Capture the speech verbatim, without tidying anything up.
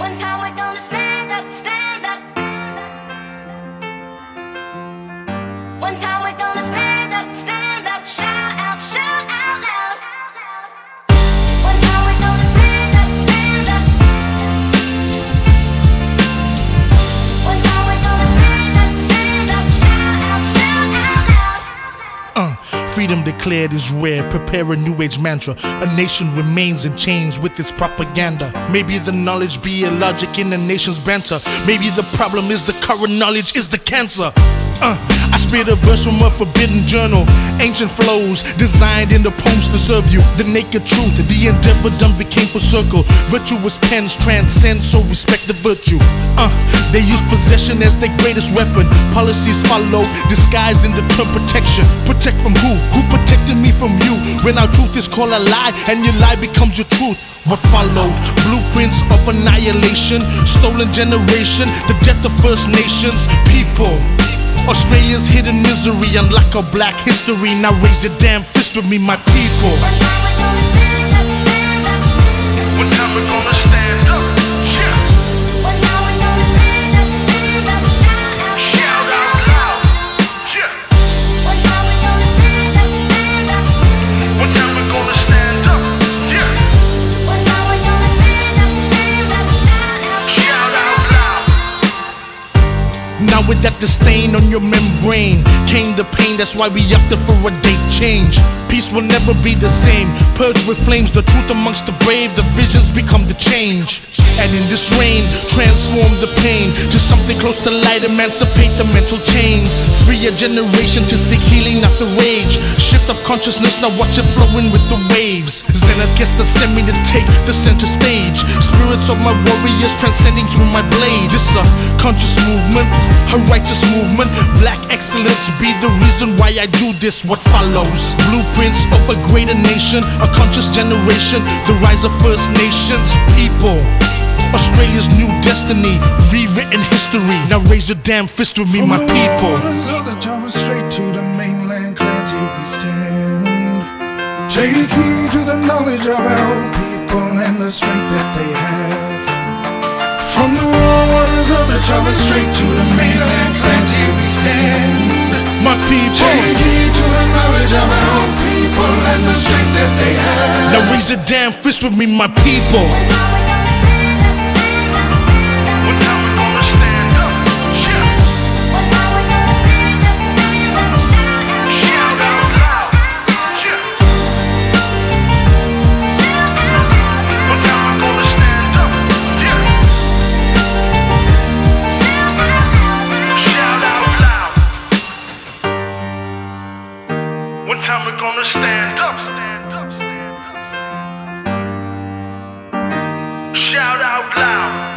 One time we're gonna stand up, stand up. One time we're gonna stand up, stand up. Shout out, shout out loud. One time we're gonna stand up, stand up. One time we're gonna stand up, stand up. Shout out, shout out loud. Uh, freedom declared is rare. Prepare a new age mantra. A nation remains in chains with its propaganda. Maybe the knowledge be a logic in the nation's banter. Maybe the problem is the current knowledge is the cancer. Uh, I spit a verse from a forbidden journal. Ancient flows designed in the poems to serve you. The naked truth, the endeavor done became for circle. Virtuous pens transcend, so respect the virtue. Uh, they use possession as their greatest weapon. Policies follow, disguised in the term protection. Protect from who? Who protected me from you? When our truth is called a lie, and your lie becomes your truth. What followed? Blueprints of annihilation. Stolen generation, the death of First Nations people. Australia's hidden misery, unlock our black history. Now raise your damn fist with me, my people. One time we're gonna stand up, stand up. One time we're gonna stand up, yeah. One time we're gonna stand up, stand up. Shout out, Shout out loud, yeah. one time we're gonna stand up, stand up. One time we're gonna stand up, yeah. One time we're gonna stand up, stand up. Shout out, Shout out loud. Now with that disdain on your membrane came the pain, that's why we opted for a date change. Peace will never be the same. Purge with flames, the truth amongst the brave. The visions become the change. And in this reign, transform the pain to something close to light, emancipate the mental chains. Free a generation to seek healing, not the rage. Shift of consciousness, now watch it flowing with the waves. Zenith gets the send me to take the center stage. Spirits of my warriors transcending through my blade. This a conscious movement, a righteous movement. Black excellence be the reason why I do this. What follows? Blueprints of a greater nation, a conscious generation, the rise of First Nations people. Australia's new destiny, rewritten history. Now raise your damn fist with me, From my the people. waters of the Torres straight to the mainland, clans here we stand. Take heed to the knowledge of our people and the strength that they have. From the waters of the Torres straight to the mainland, clans here we stand. My people. Take heed to the knowledge of our people and the strength that they have. Now raise your damn fist with me, my people. one time we're gonna stand up, stand up. One time we're gonna stand up, One time we're gonna stand up, stand up. shout out loud, yeah. One time we're gonna stand up, yeah. Shout out loud. One time we're gonna stand up, stand up, stand up. Shout out loud.